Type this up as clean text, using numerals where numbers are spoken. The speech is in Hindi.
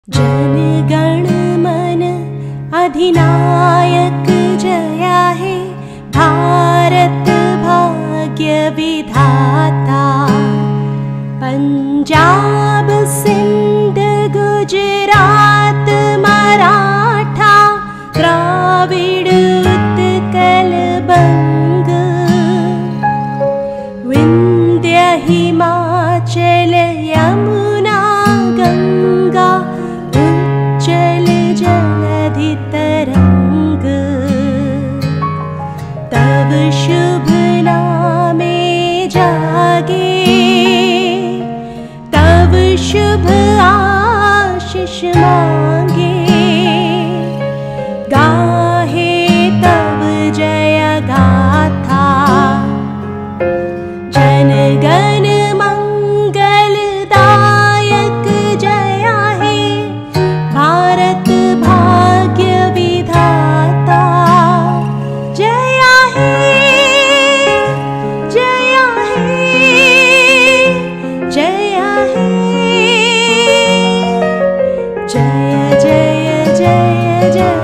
जन गण मन अधिनायक जया है, भारत भाग्य विधाता। पंजाब सिंध गुजरात मराठा, द्राविड़ उत्कल बंग, विंध्य हिमाचल यमुना गंगा, उच्चल जलधि तरंग। तव शुभ नामे जागे, तव शुभ आशीष मांगे। गाहे तव जय गाथा, जन गण मंगलदायक जया है, भारत भाग्य विधाता। जया है, जया है, जया है। जय जय जय जय।